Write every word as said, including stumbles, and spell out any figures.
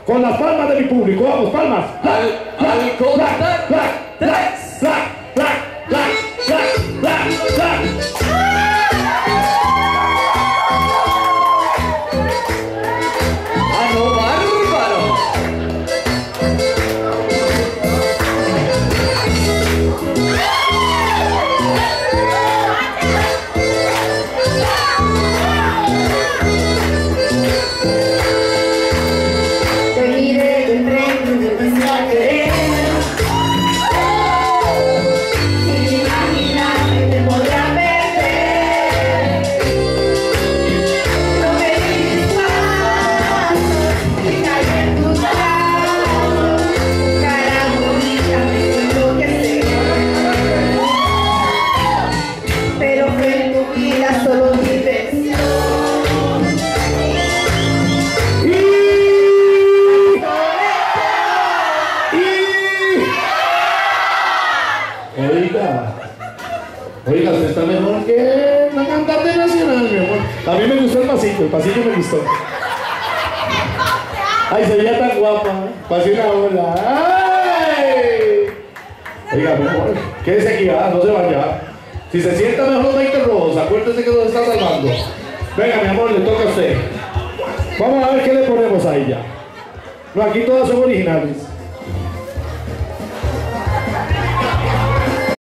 Con las palmas de mi público, vamos, palmas. Al, al contar tres. ¡Ah, no, bárbaro! Te miré de frente y te empecé a querer. Sin imaginar que te podría perder. No me dices más, y caí en tus brazos. Cara bonita, me enloquecer. Pero fue en tu vida solo diversión. Oiga, oiga, usted está mejor que la cantante nacional, mi amor. A mí me gustó el pasillo, el pasillo me gustó. Ay, se veía tan guapa, pasé una ola. ¡Ay! Oiga, mi amor, quédese aquí, ah, no se vaya. Si se sienta mejor veinte rojos, acuérdese que nos está salvando. Venga, mi amor, le toca a usted. Vamos a ver qué le ponemos a ella. No, aquí todas son originales.